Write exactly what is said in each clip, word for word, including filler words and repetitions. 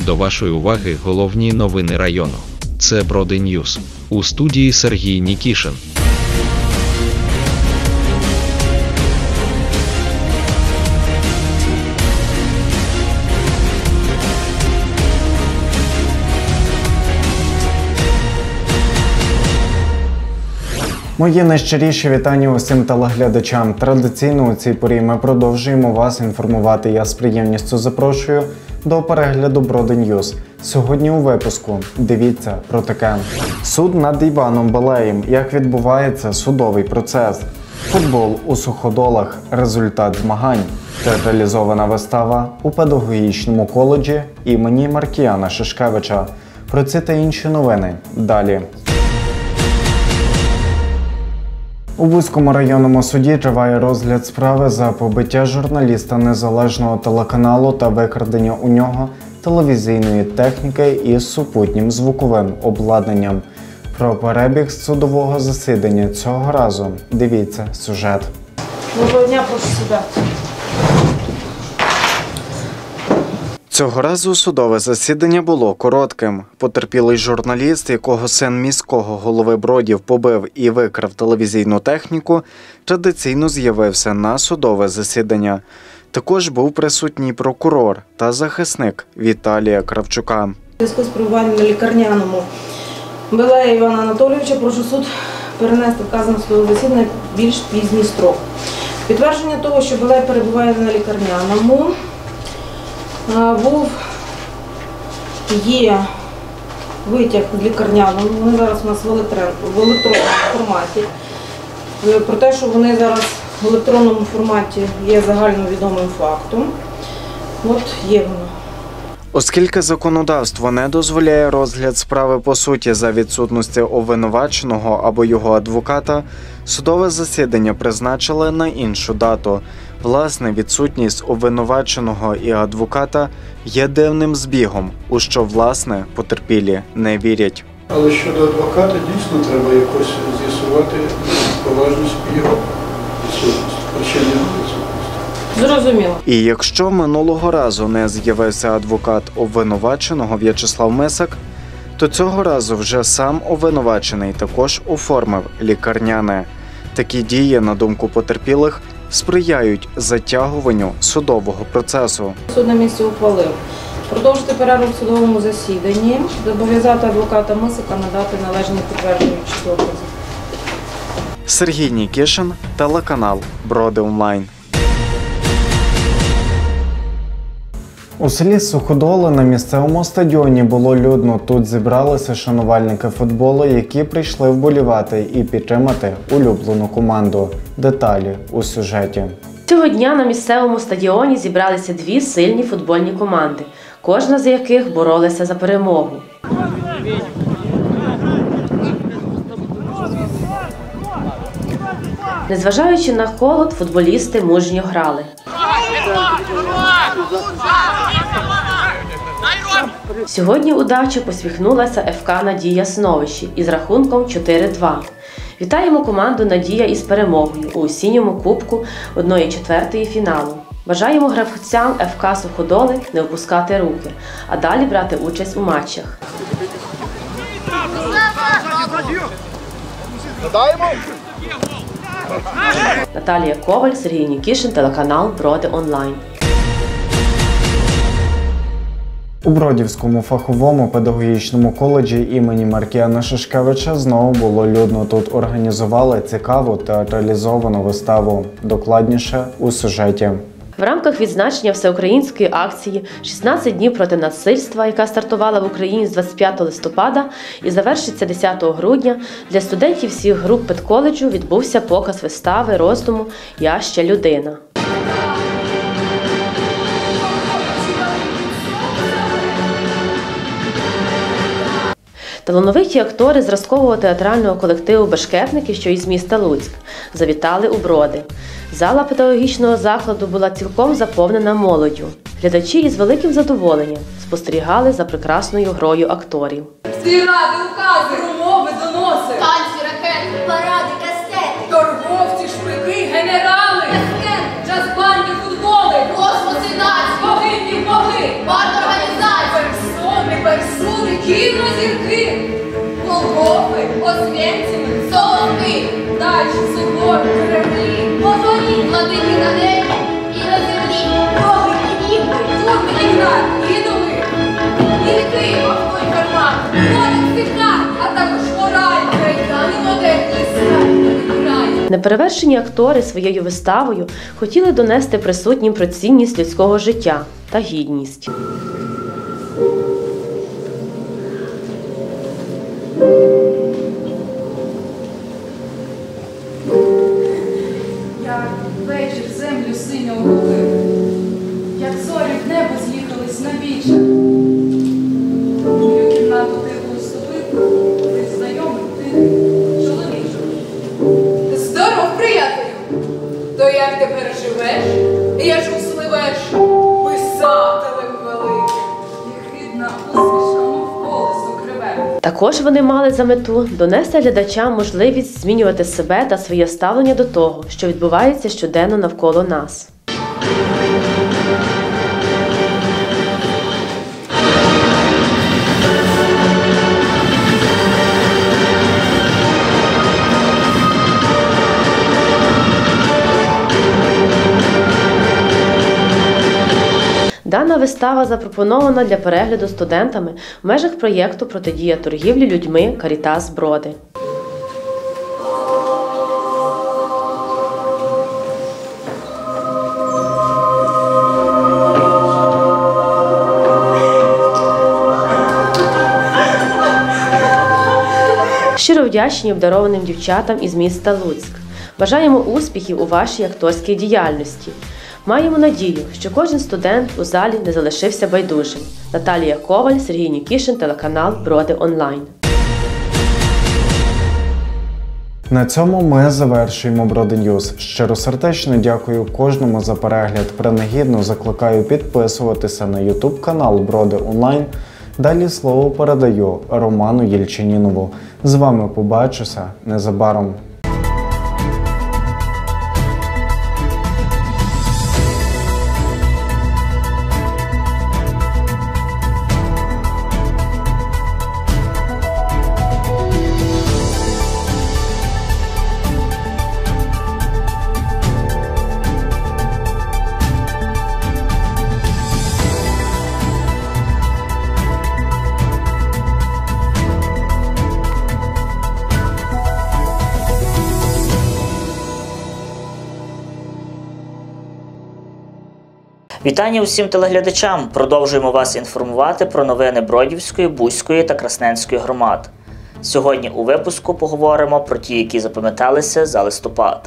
До вашої уваги головні новини району. Це Броди Ньюс. У студії Сергій Нікішин. Мої найщиріші вітання усім телеглядачам. Традиційно у цій порі ми продовжуємо вас інформувати. Я з приємністю запрошую до перегляду Броди Ньюс. Сьогодні у випуску дивіться про таке. Суд над Іваном Балеєм. Як відбувається судовий процес. Футбол у Суходолах. Результат змагань. Театралізована вистава у педагогічному коледжі імені Маркіяна Шишкевича. Про ці та інші новини далі. У Буському районному суді триває розгляд справи за побиття журналіста незалежного телеканалу та викрадення у нього телевізійної техніки із супутнім звуковим обладнанням. Про перебіг судового засідання цього разу дивіться сюжет. Доброго дня, прошу сюди. Цього разу судове засідання було коротким. Потерпілий журналіст, якого син міського голови Бродів побив і викрав телевізійну техніку, традиційно з'явився на судове засідання. Також був присутній прокурор та захисник Віталія Кравчука. У зв'язку з перебуванням на лікарняному Балея Івана Анатолійовича прошу суд перенести вказане судове засідання в більш пізній строк. Підтвердження того, що Балея перебуває на лікарняному, був, є витяг з лікарняного, вони зараз у нас в електронному форматі. Про те, що вони зараз в електронному форматі є загальновідомим фактом. От є воно. Оскільки законодавство не дозволяє розгляд справи по суті за відсутності обвинуваченого або його адвоката, судове засідання призначили на іншу дату. Власне, відсутність обвинуваченого і адвоката є дивним збігом, у що, власне, потерпілі не вірять. Але щодо адвоката, дійсно, треба якось з'ясувати поважність його відсутності, причини відсутності. Зрозуміло. І якщо минулого разу не з'явився адвокат обвинуваченого В'ячеслав Мисак, то цього разу вже сам обвинувачений також оформив лікарняне. Такі дії, на думку потерпілих, сприяють затягуванню судового процесу. Суд на місці ухвалив продовжити перерву в судовому засіданні, зобов'язати адвоката Мисака надати належні підтверджуючі докази. Сергій Нікішин, телеканал Броди Онлайн. У селі Суходоли на місцевому стадіоні було людно. Тут зібралися шанувальники футболу, які прийшли вболівати і підтримати улюблену команду. Деталі у сюжеті. Цього дня на місцевому стадіоні зібралися дві сильні футбольні команди, кожна з яких боролася за перемогу. Незважаючи на холод, футболісти мужньо грали. Сьогодні удача посміхнулася еф ка «Надія» Сновищі із рахунком чотири-два. Вітаємо команду «Надія» із перемогою у осінньому кубку одної четвертої фіналу. Бажаємо гравцям еф ка «Суходоли» не опускати руки, а далі брати участь у матчах. Наталія Коваль, Сергій Нікішин, телеканал Броди Онлайн. У Бродівському фаховому педагогічному коледжі імені Маркіяна Шишкевича знову було людно. Тут організували цікаву театралізовану виставу. Докладніше у сюжеті. В рамках відзначення всеукраїнської акції «шістнадцять днів проти насильства», яка стартувала в Україні з двадцять п'ятого листопада і завершиться десятого грудня, для студентів всіх груп педколеджу відбувся показ вистави роздуму «Я ще людина». Талановиті актори зразкового театрального колективу «Бешкетники», що із міста Луцьк, завітали у Броди. Зала педагогічного закладу була цілком заповнена молоддю. Глядачі із великим задоволенням спостерігали за прекрасною грою акторів. Всі ради, укази, умови, доноси, танці, ракети, паради, кастети, торговці, шпики, генерали, джаз-банді, футболи, космоси, нації, богині, боги, парт організації, Неперевершені актори своєю виставою хотіли донести присутнім про цінність людського життя та гідність. Як вечір землю синьо охопив, як зорі в небо з'їхались на вічах. Мою кімнату тихо вступив, ти знайомий, тихий чоловічок. Здоров, приятелю! То як ти переживеш? Я ж усливеш писателем великим. І хидна усмішка, мов колесо криве. Також вони мали за мету донести глядачам можливість змінювати себе та своє ставлення до того, що відбувається щоденно навколо нас. Дана вистава запропонована для перегляду студентами в межах проєкту «Протидія торгівлі людьми Карітас Броди». Щиро вдячні обдарованим дівчатам із міста Луцьк. Бажаємо успіхів у вашій акторській діяльності. Маємо надію, що кожен студент у залі не залишився байдужим. Наталія Коваль, Сергій Нікішин, телеканал Броди Онлайн. На цьому ми завершуємо Броди Ньюс. Щиросердечно дякую кожному за перегляд. Принагідно закликаю підписуватися на ютуб канал Броди Онлайн. Далі слово передаю Роману Єльчинінову. З вами побачуся незабаром. Вітання усім телеглядачам! Продовжуємо вас інформувати про новини Бродівської, Буської та Красненської громад. Сьогодні у випуску поговоримо про ті, які запам'яталися за листопад.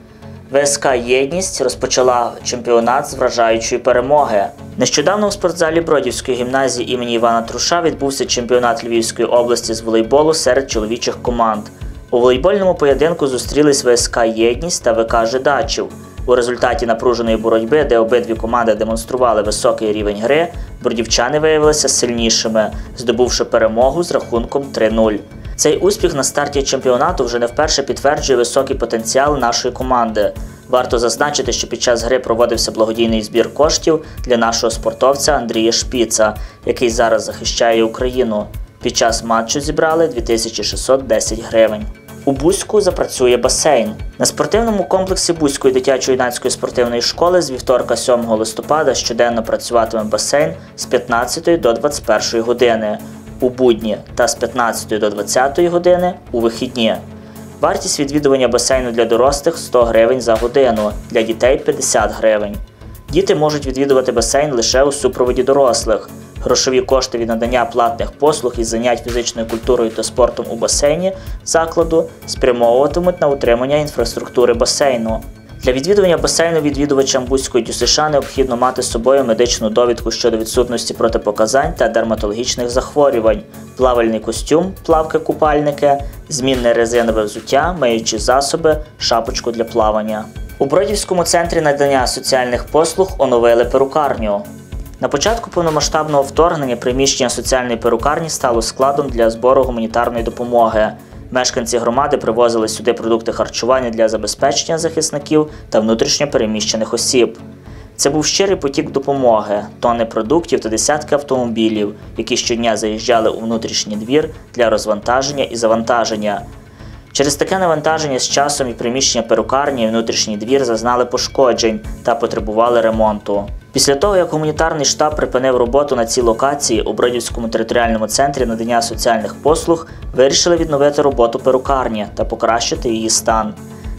ВСК «Єдність» розпочала чемпіонат з вражаючої перемоги. Нещодавно у спортзалі Бродівської гімназії імені Івана Труша відбувся чемпіонат Львівської області з волейболу серед чоловічих команд. У волейбольному поєдинку зустрілись ВСК «Єдність» та ВК «Жидачів». У результаті напруженої боротьби, де обидві команди демонстрували високий рівень гри, бродівчани виявилися сильнішими, здобувши перемогу з рахунком три нуль. Цей успіх на старті чемпіонату вже не вперше підтверджує високий потенціал нашої команди. Варто зазначити, що під час гри проводився благодійний збір коштів для нашого спортовця Андрія Шпіца, який зараз захищає Україну. Під час матчу зібрали дві тисячі шістсот десять гривень. У Буську запрацює басейн. На спортивному комплексі Буської дитячо-юнацької спортивної школи з вівторка сьомого листопада щоденно працюватиме басейн з п'ятнадцятої до двадцять першої години у будні та з п'ятнадцятої до двадцятої години у вихідні. Вартість відвідування басейну для дорослих – сто гривень за годину, для дітей – п'ятдесят гривень. Діти можуть відвідувати басейн лише у супроводі дорослих. Грошові кошти від надання платних послуг із занять фізичною культурою та спортом у басейні закладу спрямовуватимуть на утримання інфраструктури басейну. Для відвідування басейну відвідувачам Буської ДЮСШ необхідно мати з собою медичну довідку щодо відсутності протипоказань та дерматологічних захворювань, плавальний костюм, плавки-купальники, змінне резинове взуття, миючі засоби, шапочку для плавання. У Бродівському центрі надання соціальних послуг оновили перукарню. На початку повномасштабного вторгнення приміщення соціальної перукарні стало складом для збору гуманітарної допомоги. Мешканці громади привозили сюди продукти харчування для забезпечення захисників та внутрішньо переміщених осіб. Це був щирий потік допомоги, тонни продуктів та десятки автомобілів, які щодня заїжджали у внутрішній двір для розвантаження і завантаження. Через таке навантаження з часом і приміщення перукарні, і внутрішній двір зазнали пошкоджень та потребували ремонту. Після того, як гуманітарний штаб припинив роботу на цій локації, у Бродівському територіальному центрі надання соціальних послуг вирішили відновити роботу перукарні та покращити її стан.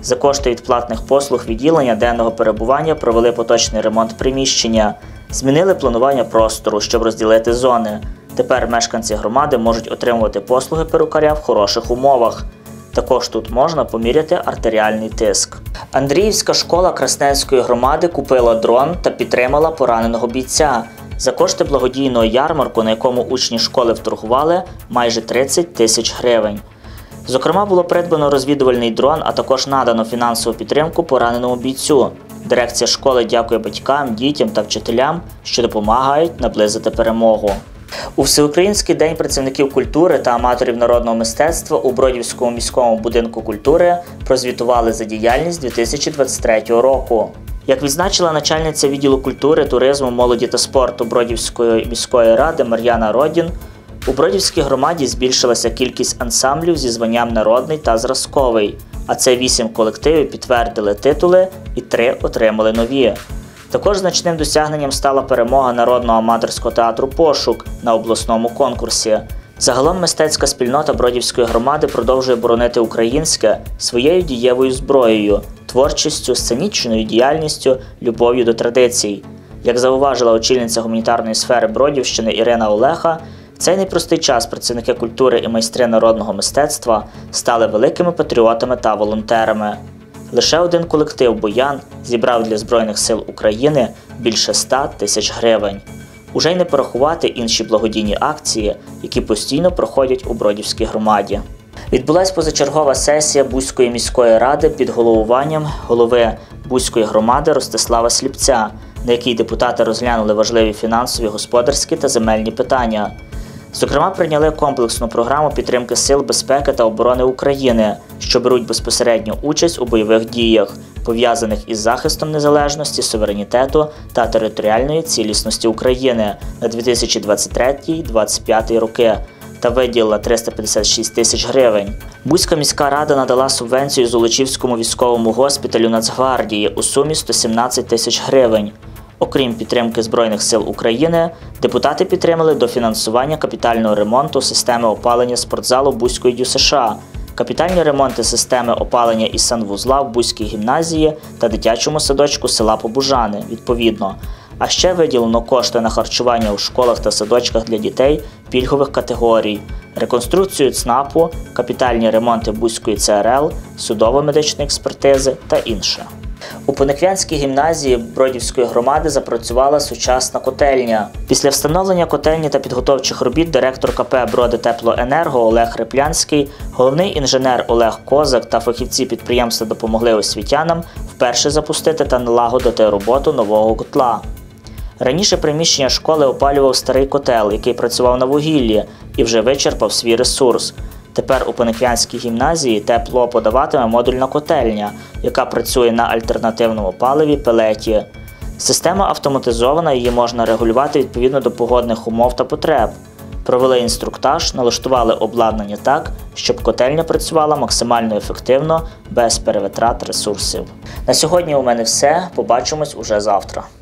За кошти від платних послуг відділення денного перебування провели поточний ремонт приміщення, змінили планування простору, щоб розділити зони. Тепер мешканці громади можуть отримувати послуги перукаря в хороших умовах. Також тут можна поміряти артеріальний тиск. Андріївська школа Красненської громади купила дрон та підтримала пораненого бійця. За кошти благодійного ярмарку, на якому учні школи вторгували майже тридцять тисяч гривень. Зокрема, було придбано розвідувальний дрон, а також надано фінансову підтримку пораненому бійцю. Дирекція школи дякує батькам, дітям та вчителям, що допомагають наблизити перемогу. У Всеукраїнський день працівників культури та аматорів народного мистецтва у Бродівському міському будинку культури прозвітували за діяльність дві тисячі двадцять третього року. Як відзначила начальниця відділу культури, туризму, молоді та спорту Бродівської міської ради Мар'яна Родін, у Бродівській громаді збільшилася кількість ансамблів зі званням народний та зразковий, а це вісім колективів підтвердили титули і три отримали нові. Також значним досягненням стала перемога народного аматорського театру «Пошук» на обласному конкурсі. Загалом мистецька спільнота Бродівської громади продовжує боронити українське своєю дієвою зброєю, творчістю, сценічною діяльністю, любов'ю до традицій. Як зауважила очільниця гуманітарної сфери Бродівщини Ірина Олеха, в цей непростий час працівники культури і майстри народного мистецтва стали великими патріотами та волонтерами. Лише один колектив «Боян» зібрав для Збройних сил України більше ста тисяч гривень. Уже й не порахувати інші благодійні акції, які постійно проходять у Бродівській громаді. Відбулась позачергова сесія Буської міської ради під головуванням голови Буської громади Ростислава Сліпця, на якій депутати розглянули важливі фінансові, господарські та земельні питання. Зокрема, прийняли комплексну програму підтримки Сил безпеки та оборони України, що беруть безпосередню участь у бойових діях, пов'язаних із захистом незалежності, суверенітету та територіальної цілісності України на дві тисячі двадцять третій - дві тисячі двадцять п'ятий роки та виділила триста п'ятдесят шість тисяч гривень. Буська міська рада надала субвенцію Золочівському військовому госпіталю Нацгвардії у сумі сто сімнадцять тисяч гривень. Окрім підтримки Збройних сил України, депутати підтримали дофінансування капітального ремонту системи опалення спортзалу Буської ДЮСШ, капітальні ремонти системи опалення і санвузла в Буській гімназії та дитячому садочку села Побужани, відповідно. А ще виділено кошти на харчування у школах та садочках для дітей пільгових категорій, реконструкцію ЦНАПу, капітальні ремонти Буської ЦРЛ, судово-медичної експертизи та інше. У Пониквянській гімназії Бродівської громади запрацювала сучасна котельня. Після встановлення котельні та підготовчих робіт директор ка пе «Бродитеплоенерго» Олег Реплянський, головний інженер Олег Козак та фахівці підприємства допомогли освітянам вперше запустити та налагодити роботу нового котла. Раніше приміщення школи опалював старий котел, який працював на вугіллі і вже вичерпав свій ресурс. Тепер у Пониквянській гімназії тепло подаватиме модульна котельня, яка працює на альтернативному паливі пелеті. Система автоматизована, її можна регулювати відповідно до погодних умов та потреб. Провели інструктаж, налаштували обладнання так, щоб котельня працювала максимально ефективно, без перевитрат ресурсів. На сьогодні у мене все. Побачимось уже завтра.